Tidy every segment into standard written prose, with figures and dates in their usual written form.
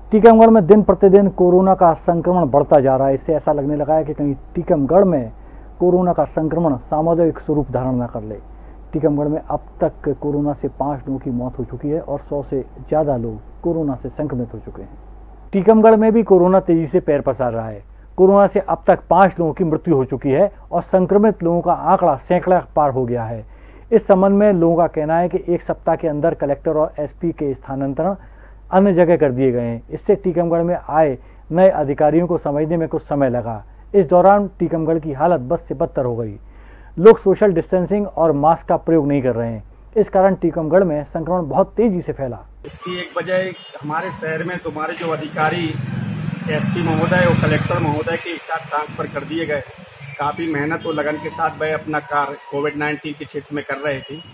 टीकमगढ़ में दिन प्रतिदिन कोरोना का संक्रमण बढ़ता जा रहा है। इससे ऐसा लगने लगा है कि कहीं टीकमगढ़ में कोरोना का संक्रमण सामुदायिक स्वरूप धारण न कर ले। टीकमगढ़ में अब तक कोरोना से 5 लोगों की मौत हो चुकी है और 100 से ज़्यादा लोग कोरोना से संक्रमित हो चुके हैं। टीकमगढ़ में भी कोरोना तेजी से पैर पसार रहा है। कोरोना से अब तक 5 लोगों की मृत्यु हो चुकी है और संक्रमित लोगों का आंकड़ा सैकड़ा पार हो गया है। इस संबंध में लोगों का कहना है कि 1 सप्ताह के अंदर कलेक्टर और एसपी के स्थानांतरण अन्य जगह कर दिए गए हैं। इससे टीकमगढ़ में आए नए अधिकारियों को समझने में कुछ समय लगा। इस दौरान टीकमगढ़ की हालत बद से बदतर हो गई। लोग सोशल डिस्टेंसिंग और मास्क का प्रयोग नहीं कर रहे हैं। इस कारण टीकमगढ़ में संक्रमण बहुत तेजी से फैला। इसकी एक वजह हमारे शहर में तुम्हारे जो अधिकारी एसपी महोदय और कलेक्टर महोदय के एक साथ ट्रांसफर कर दिए गए। काफ़ी मेहनत और लगन के साथ वह अपना कार्य कोविड-19 के क्षेत्र में कर रहे थे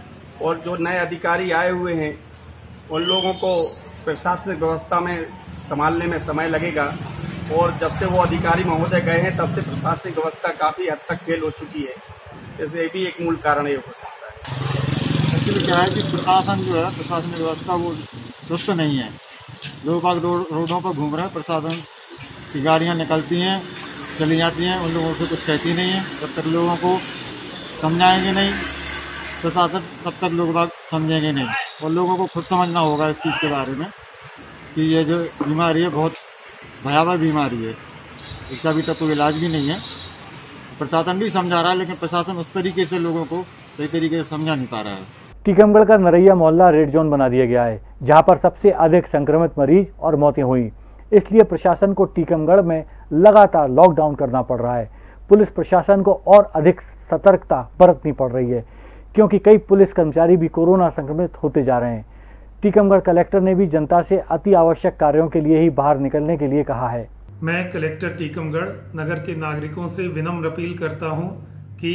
और जो नए अधिकारी आए हुए हैं उन लोगों को प्रशासनिक व्यवस्था में संभालने में समय लगेगा और जब से वो अधिकारी महोदय गए हैं तब से प्रशासनिक व्यवस्था काफ़ी हद तक फेल हो चुकी है। इससे भी एक मूल कारण ये हो सकता है। एक्चुअली क्या है कि प्रशासन जो है प्रशासनिक व्यवस्था वो दुरुस्त नहीं है। लोग बाग रोडों पर घूम रहे हैं, प्रशासन की गाड़ियाँ निकलती हैं चली जाती हैं, उन लोगों से कुछ कहती नहीं है। जब तक लोगों को समझाएंगे नहीं प्रशासन तब तक लोग बाग समझेंगे नहीं और लोगों को खुद समझना होगा इस चीज़ के बारे में कि ये जो बीमारी है बहुत भयावह बीमारी है। इसका अभी तक कोई इलाज भी नहीं है। प्रशासन भी समझा रहा है लेकिन प्रशासन उस तरीके से लोगों को सही तरीके से समझा नहीं पा रहा है। टीकमगढ़ का नरैया मोहल्ला रेड जोन बना दिया गया है, जहां पर सबसे अधिक संक्रमित मरीज और मौतें हुई। इसलिए प्रशासन को टीकमगढ़ में लगातार लॉकडाउन करना पड़ रहा है। पुलिस प्रशासन को और अधिक सतर्कता बरतनी पड़ रही है क्योंकि कई पुलिस कर्मचारी भी कोरोना संक्रमित होते जा रहे हैं। टीकमगढ़ कलेक्टर ने भी जनता से अति आवश्यक कार्यों के लिए ही बाहर निकलने के लिए कहा है। मैं कलेक्टर टीकमगढ़ नगर के नागरिकों से विनम्र अपील करता हूं कि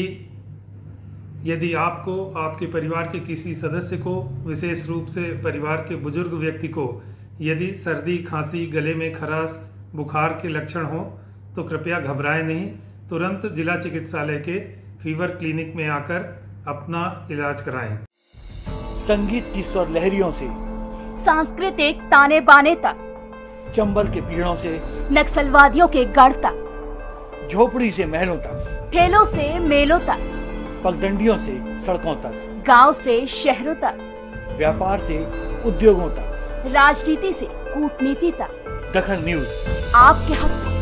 यदि आपको आपके परिवार के किसी सदस्य को, विशेष रूप से परिवार के बुजुर्ग व्यक्ति को यदि सर्दी, खांसी, गले में खराश, बुखार के लक्षण हो तो कृपया घबराएं नहीं। तुरंत जिला चिकित्सालय के फीवर क्लिनिक में आकर अपना इलाज कराएं। संगीत की स्वर लहरियों से सांस्कृतिक ताने बाने तक, चंबल के पीड़ों से नक्सलवादियों के गढ़ तक, झोपड़ी से महलों तक, ठेलों से मेलों तक, पगडंडियों से सड़कों तक, गांव से शहरों तक, व्यापार से उद्योगों तक, राजनीति से कूटनीति तक, दखल न्यूज आपके हक में।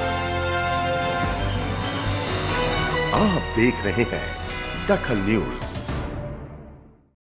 आप देख रहे हैं दखल न्यूज।